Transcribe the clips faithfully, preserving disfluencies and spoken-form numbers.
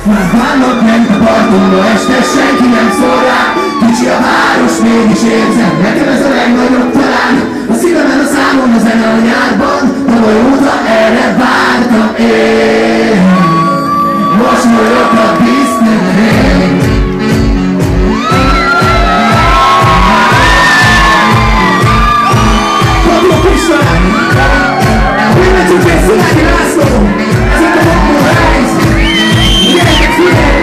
Már vannak ment a parton, ma este senki nem szól rá. Kicsi a város, mégis érzem, nekem ez a legnagyobb talán. A szívemen a számon, a zene a nyárban, tavaly óta erre vártam én. Most vagyok a Disney-nél. Pablo Pisán, Pillancsuk és Szilágyi László, ez itt a Bokmó Ház. Gyerekek, figyelj!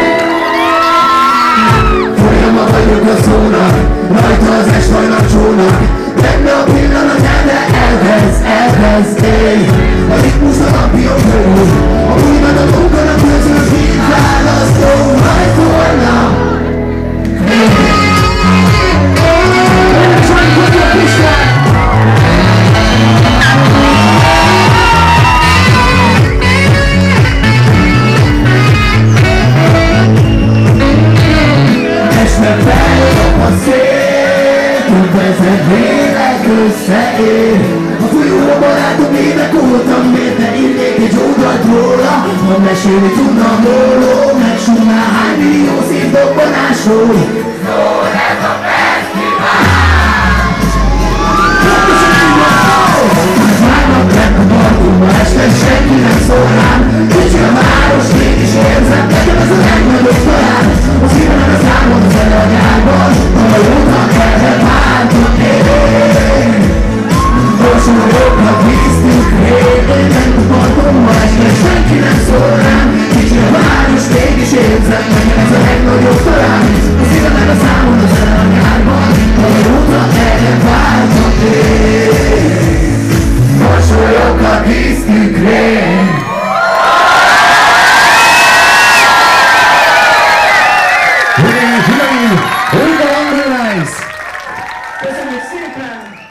Folyama vagyok a szónak, rajta az estajnak csónak. Benne a pillanat el, de elvesz, elvesz éj. A ritmus a napjon körül, a újban a munkanak közül mind választó majd volna. Csak vagyok István! Este feljön a szél, több ezer lélek összeér. A folyóra barátom évek óta, miért ne írnék egy oldalt róla? Ha mesélni tudna róla, megsúgná hány millió szívdobbanásról. Szól ez a fesztivál! Pontosan így van szó! Már várnak lett a parton, ma este senki nem szól rám. Kicsi a város, mégis érzem, nekem ez a legnagyobb talán. A szívemen a számon, a zene a nyárban, tavaly óta erre vártam én. Gyorsan vagyok, víztük rég, én ment a parton, ma este senki nem szól rám. Kicsi a város, mégis érzem, nekem ez a legnagyobb talán. A szívemen a számon, a zene a nyárban, tavaly óta erre vártam én. Mosolyog a víztükrén. Köszönjük szépen!